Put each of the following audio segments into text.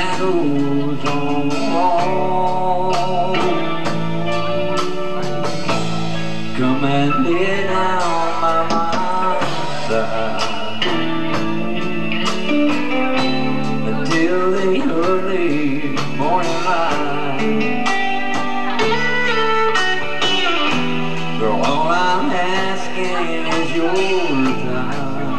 shadows on the wall. Come and lay down by my side until the early morning light. Girl, all I'm asking is your time.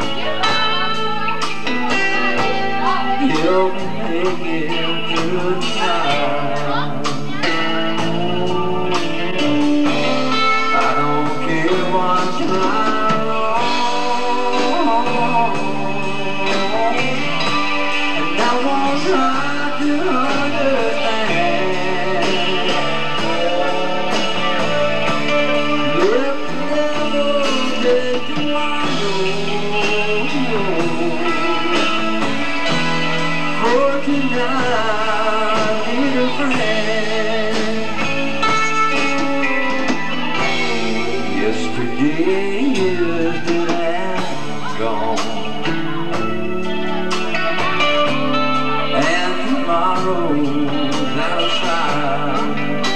Help me make it through the night. I don't care what's right or wrong, and I won't try to understand. Let the devil take tomorrow. For tonight, dear friend, yesterday is dead and gone, and tomorrow's out of sight.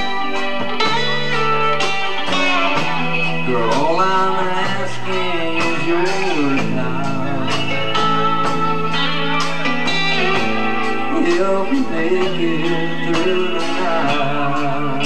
Girl, all I'm asking is your time. Help me make it through the night.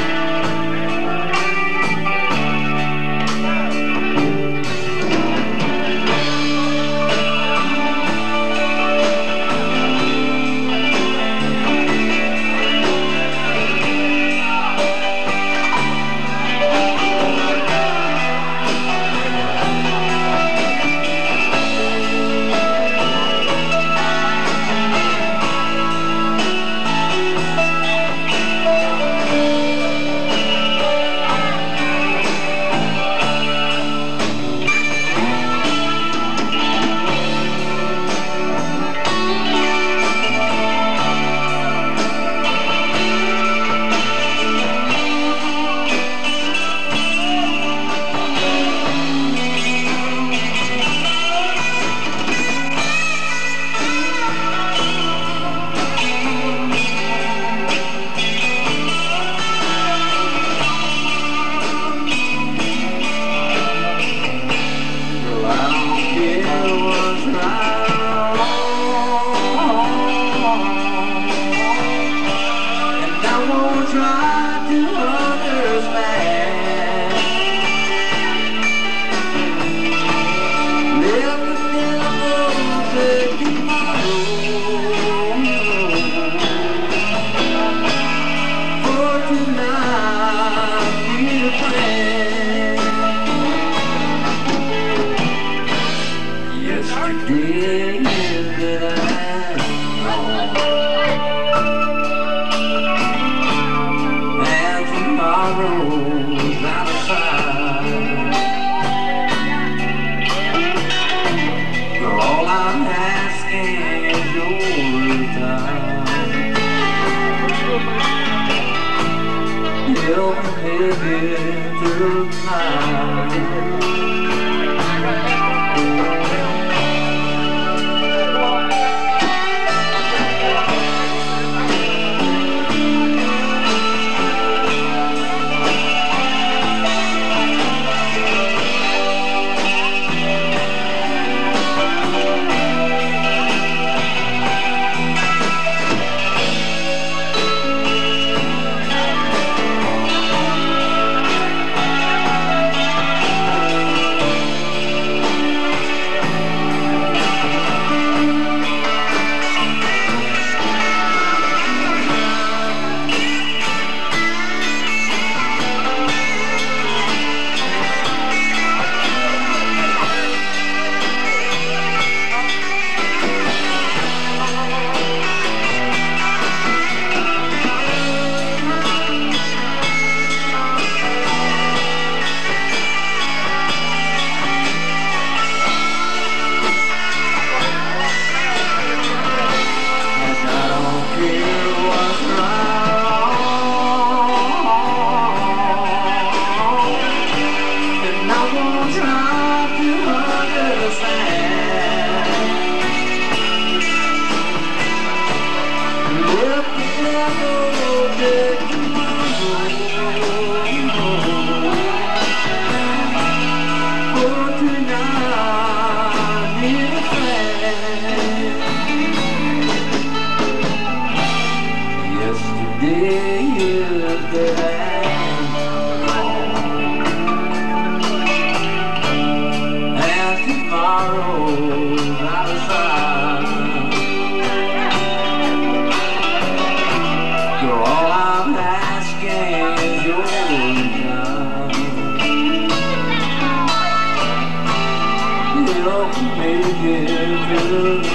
Help me make it through the night. days that I'm gone, and tomorrow's out of sight. You're all I'm asking is your time. You'll make it good.